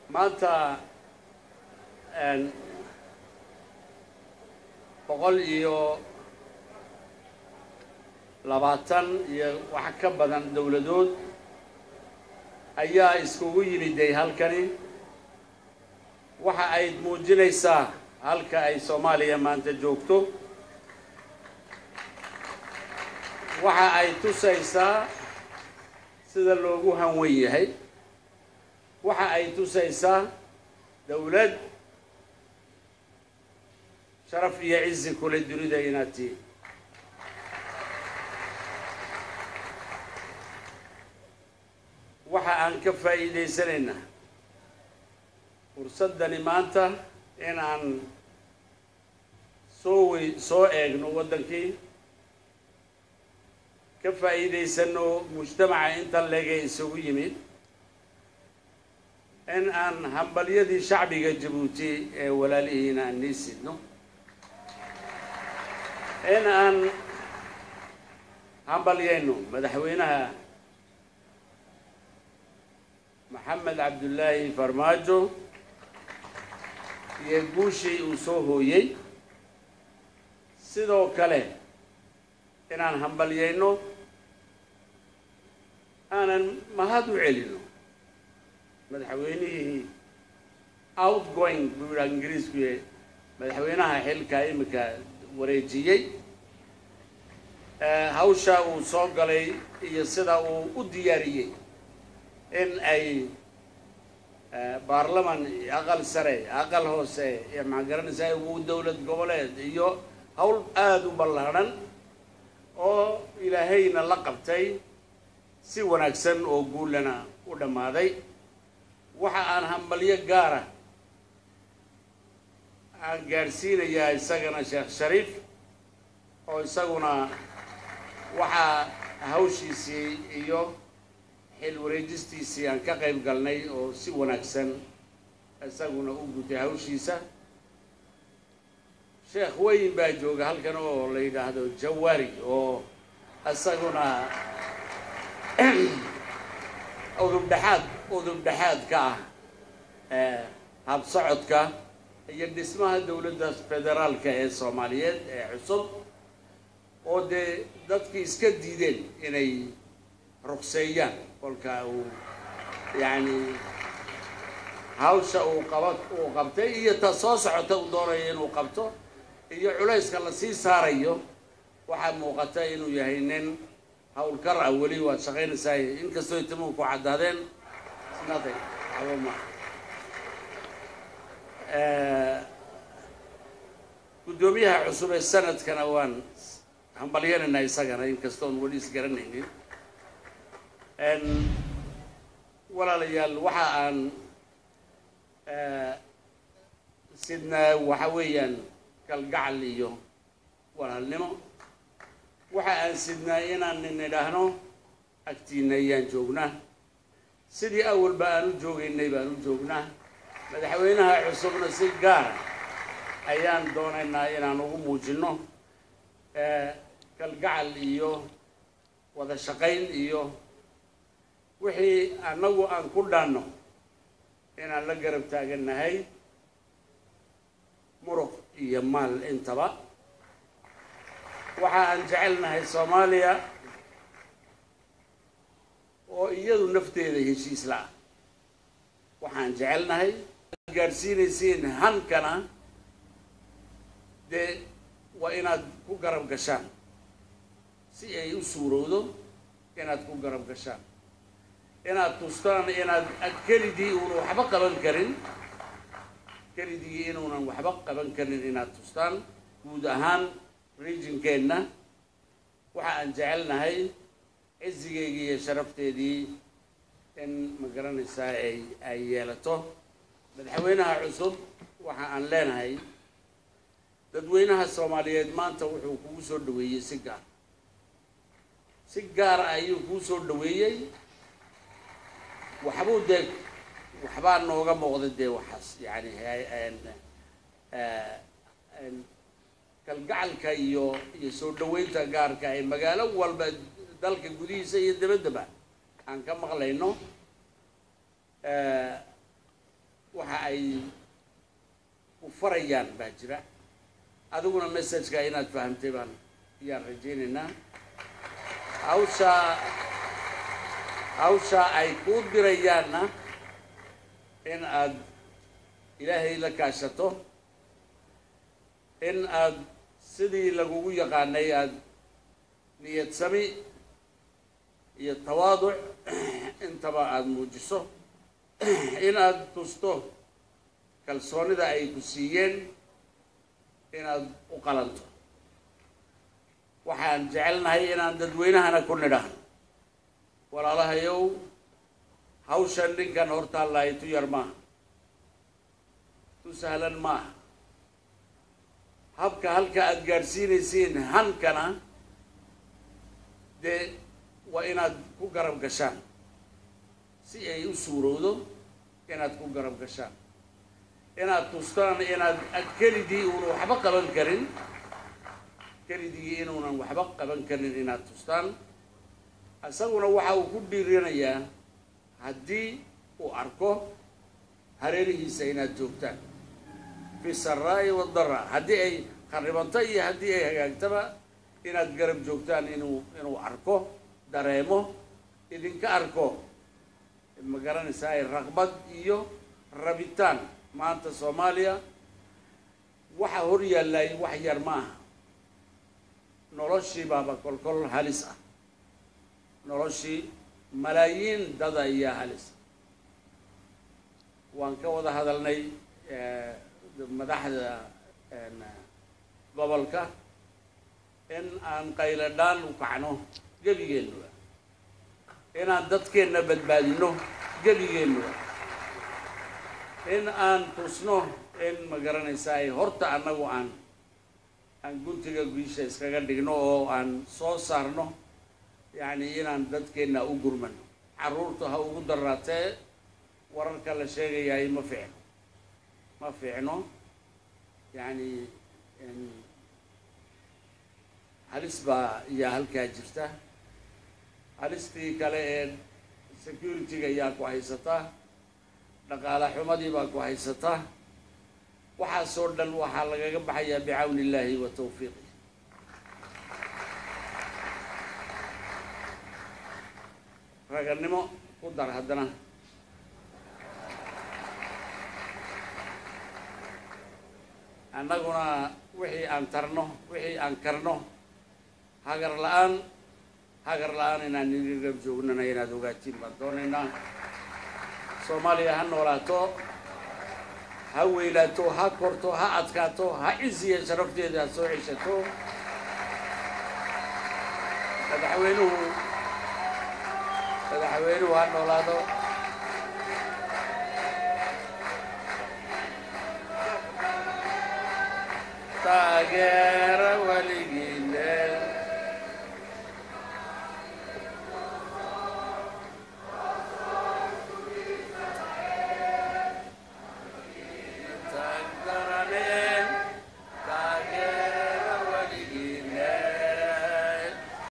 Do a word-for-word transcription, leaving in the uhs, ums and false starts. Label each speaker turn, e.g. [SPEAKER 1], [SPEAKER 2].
[SPEAKER 1] maanta een boqol iyo labaatan iyo wax ka badan dawladood ayaa iskugu yimiday halkani waxa ay muujinaysaa halka ay Soomaaliya maanta joogto waxa ay tusaysaa sida loogu hanweyn yahay waxa ay tusaysaa dawlad sharaf iyo cizi kula dunida inaati waxa aan ka faa'iideysanayna fursadani maanta in aan soo soo eegno wadankii ka faa'iideysano mujtamaca inta leega isugu yimid in aan hambaliyadii shacbiga Jabuuti ee walaalihiina aan nisidno in aan hambaliyayno madaxweynaha Maxamed Cabdullaahi Farmaajo iyo guushii uu soo hooyay sidoo kale inaan hambaliyayno aanan mahad u celino madaxweynihii outgoing buura Ingiriisku madaxweynaha xilka imika wareejiyay hawsha uu soo galay iyo sida uu u diyaariyay in ay baarlaman aqal sare aqal hoose iyo magaranaysa uu dawlad goboleed iyo hawl aad u ballaaran oo ilaahayna la qabtay si wanaagsan oo guulana u dhamaaday waxa aan hambaliyo gaara aan gaarsiinayaa isagana Sheekh Shariif oo isaguna waxa hawshiisii iyo xil wareejistiisii aan ka qayb galnay oo si wanaagsan isaguna u gutay hawshiisa Sheekh weyn baa jooga halkan oo la yiraahdo Jawaari oo isaguna udub dhaxad udub dhaxad ka ah hab socodka iyo dhismaha dawladda federaalka ee Soomaaliyeed ee cusub oo de dadkii iska diideen inay ruqseeyaan kolka uu yaani hawsha uu qabad uu qabtay iyo ta soo socota uu doonayo inuu qabto iyo culayska la sii saarayo waxa muuqata inuu yahay nin hawl kar ah wali waa shaqeynaysaa inkastoo intuu ku cadaadeen sinatay awma ee gudoomiyaha cusub ee sanadkana waan hambalyeynaa isagana inkastoo wali isgaranaynin en walaalayaal waxa aan ee sidna waxa weeyaan kalgacal iyo walaalnimo waxa aan sidnaa inaan nidhaahno agtiinayaan joognaa sidii awalba aan u joogaynay baan u joognaa madaxweynaha cusubna si gaar ayaan doonaynaa inaan ugu muujino ee kalgacal iyo wada shaqayn iyo wixii anagu aan ku dhaano inaan la garab taaganahay muruq iyo maal intaba waxa aan jecelnahay Soomaaliya oo iyadu nafteeda heshiis la waxaan jecelnahay gaarsiinaysiin hankana de waa inaad ku garab gashaan si ay u suurowdo inaad ku garab gashaan inaad tustaan inaad Kayidhi uu waxba qaban karin Kayidhi inuunan waxba qaban karin inaad tustaan guud ahaan regionkeena waxa aan jecelnahay cizigeygii iyo sharafteedii in magaranaysaa ay ay yeelato madaxweynaha cusub waxa aan leenahay dadweynaha Soomaaliyeed maanta wuxuu kugu soo dhaweeyay si gaar si gaar ayuu kugu soo dhaweeyay waxbuu deeg waxbaa nooga muuqday waxaas yaani ee kalgacalka iyo iyo soo dhaweynta gaarka ay magaalo walba dalka gudihiisa iyo dibadaba aan ka maqlayno ee ay u farayaan baa jira adiguna message-ka inaad fahamtay baan iyaan rajaynaynaa hawsha hawsha ay ku dirayaanna in aad ilaahay la kaashato in aad sidii lagugu yaqaanay aad niyad sami iyo tawaaduc intaba aad muujiso in aad tusto kalsoonida ay ku siiyeen inaad u qalanto waxaan jecelnahay inaan dadweynahana ku nidhaahno walaalahayow hawshan ninkan hortaallahay tu yar maaha tu sahlan maaha habka halka aad gaadhsiinaysiin hankana dee waa inaad ku garab gashaan si ay u suurowdo inaad ku garab gashaan inaad tustaan inaad kelidii uunan waxba qaban karin kelidii inuunan waxba qaban karin inaad tustaan isaguna waxa uu ku dhiiranayaa haddii uu arko hareerihiisa inaad joogtaan fi saraa'i waddaraa haddii ay kharibanto iyo haddii ay hagaagtaba inaad garab joogtaan inuu inuu arko dareemo idinka arko ma garanaysaa raqbad iyo rabitaan maanta Soomaaliya waxa hor yaallay wax yar maaha noloshii baaba kolkol halis ah noloshii malaayiin dad ayaa halis waan ka wada hadalnay madaxda gobolka in aan qayladhaan u kacno gebigeennuba inaan dadkeenna badbaadino gebigeennuba in aan tusno in ma garanaysaa horta annagu aan aan guntiga guisha iskaga dhigno oo aan soo saarno yacni inaan dadkeenna u gurmano carruurta ha ugu daraatee wararka la sheegayaay ma fiicno ma fiicno yacni halis baa iyaa halkaa jirta halistii kale ee security-ga ayaa ku haysataa dhaqaale xumadii baa ku haysataa waxaasoo dhan waxaa lagaga baxayaa bicawni illaahi wa tawfiiqi raganimo ku dar haddana annaguna wixii aan tarno wixii aan karno hagar la-aan hagar la-aan inaan idin garab joognana inaad ogaatiin baan doonaynaa Soomaaliya ha noolaato ha weylaato ha korto ha adkaato ha ciziya sharafteeda soo ceshato madaxweynuhu madaxweynuhu ha noolaado taageer